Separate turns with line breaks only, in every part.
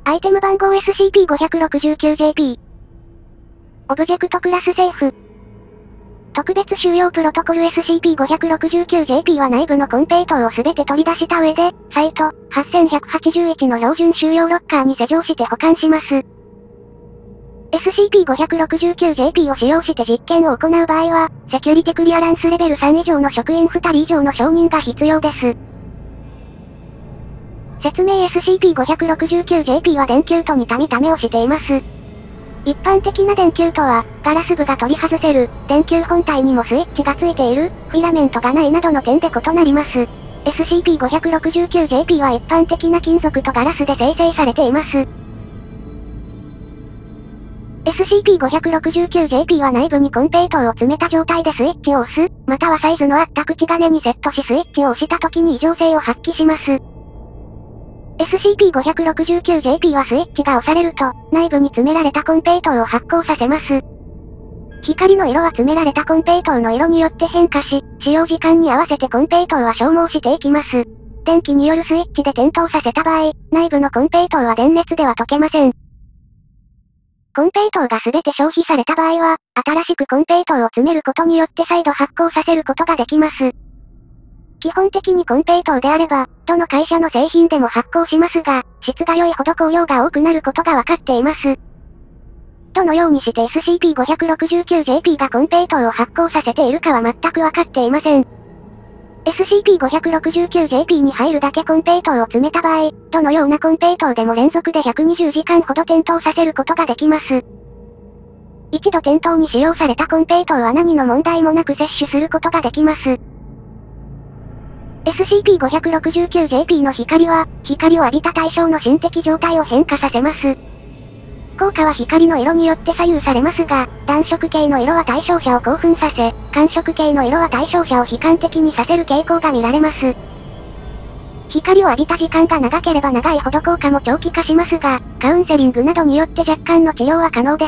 アイテム番号 SCP-569-JP。オブジェクトクラスセーフ。特別収容プロトコル SCP-569-JP は内部のコンペイトーをすべて取り出した上で、サイト8181の標準収容ロッカーに施錠して保管します。SCP-569-JP を使用して実験を行う場合は、セキュリティクリアランスレベル3以上の職員2人以上の承認が必要です。説明 SCP-569-JP は電球と似た見た目をしています。一般的な電球とは、ガラス部が取り外せる、電球本体にもスイッチがついている、フィラメントがないなどの点で異なります。SCP-569-JP は一般的な金属とガラスで生成されています。SCP-569-JP は内部にコンペイトーを詰めた状態でスイッチを押す、またはサイズの合った口金にセットしスイッチを押した時に異常性を発揮します。SCP-569-JP はスイッチが押されると、内部に詰められたコンペイトーを発光させます。光の色は詰められたコンペイトーの色によって変化し、使用時間に合わせてコンペイトーは消耗していきます。電気によるスイッチで点灯させた場合、内部のコンペイトーは電熱では溶けません。コンペイトーが全て消費された場合は、新しくコンペイトーを詰めることによって再度発光させることができます。基本的にコンペイトーであれば、どの会社の製品でも発光しますが、質が良いほど光量が多くなることがわかっています。どのようにして SCP-569-JP がコンペイトーを発光させているかは全くわかっていません。SCP-569-JP に入るだけコンペイトーを詰めた場合、どのようなコンペイトーでも連続で120時間ほど点灯させることができます。一度点灯に使用されたコンペイトーは何の問題もなく摂取することができます。SCP-569-JP の光は、光を浴びた対象の心的状態を変化させます。効果は光の色によって左右されますが、暖色系の色は対象者を興奮させ、寒色系の色は対象者を悲観的にさせる傾向が見られます。光を浴びた時間が長ければ長いほど効果も長期化しますが、カウンセリングなどによって若干の治療は可能です。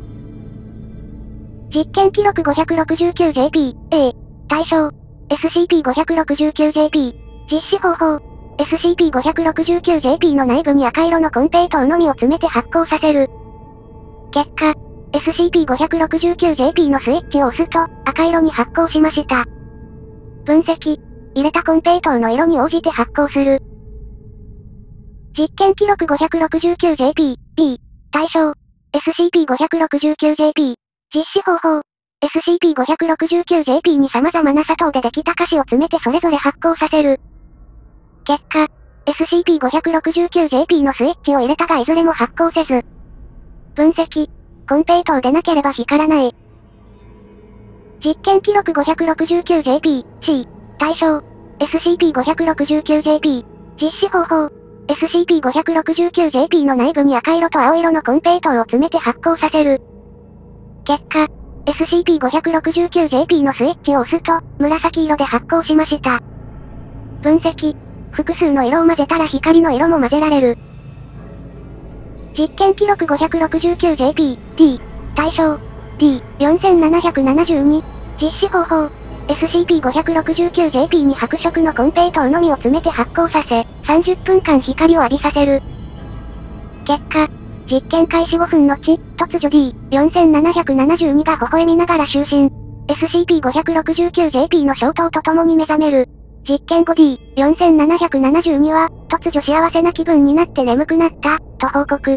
実験記録 569-JP、A、対象、SCP-569-JP、実施方法、SCP-569-JP の内部に赤色のコンペイトーのみを詰めて発光させる。結果、SCP-569-JP のスイッチを押すと、赤色に発光しました。分析、入れたコンペイトーの色に応じて発光する。実験記録 569-JP、B、対象、SCP-569-JP、実施方法、SCP-569-JP に様々な砂糖でできた菓子を詰めてそれぞれ発光させる。結果、SCP-569-JP のスイッチを入れたがいずれも発光せず。分析、コンペイトーでなければ光らない。実験記録 569-JP、C、対象、SCP-569-JP、実施方法、SCP-569-JP の内部に赤色と青色のコンペイトーを詰めて発光させる。結果、SCP-569-JP のスイッチを押すと、紫色で発光しました。分析、複数の色を混ぜたら光の色も混ぜられる。実験記録 569-JP、D、対象、D、4772、実施方法、SCP-569-JP に白色のコンペイトーのみを詰めて発光させ、30分間光を浴びさせる。結果、実験開始5分後、突如 D、4772 が微笑みながら就寝。SCP-569-JP の消灯とともに目覚める。実験後 D、4772 は、突如幸せな気分になって眠くなった、と報告。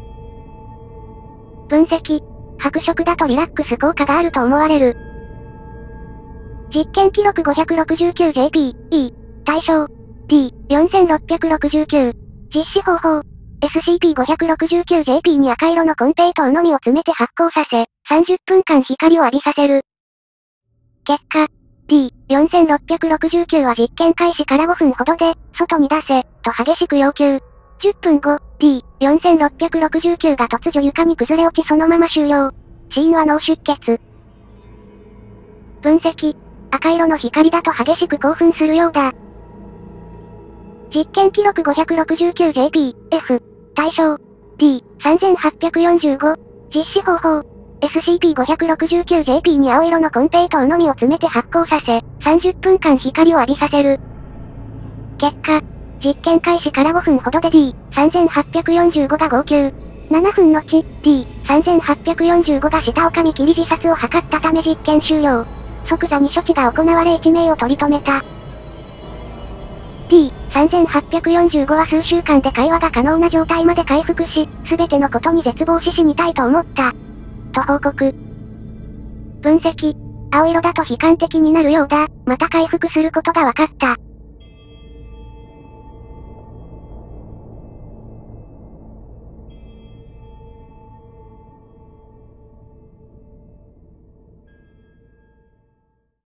分析、白色だとリラックス効果があると思われる。実験記録 569-JP、E、対象、D、4669、実施方法、SCP-569-JP に赤色のコンペイトーのみを詰めて発光させ、30分間光を浴びさせる。結果、D、4669 は実験開始から5分ほどで、外に出せ、と激しく要求。10分後、D、4669 が突如床に崩れ落ちそのまま終了。死因は脳出血。分析、赤色の光だと激しく興奮するようだ。実験記録 569-JP、F、対象、D、3845、実施方法、SCP-569-JP に青色のコンペイトーのみを詰めて発光させ、30分間光を浴びさせる。結果、 実験開始から5分ほどで D3845 が号泣。7分後、D3845 が下を噛み切り自殺を図ったため実験終了。即座に処置が行われ1名を取り留めた。D3845 は数週間で会話が可能な状態まで回復し、すべてのことに絶望し死にたいと思った。と報告。分析。青色だと悲観的になるようだ。また回復することが分かった。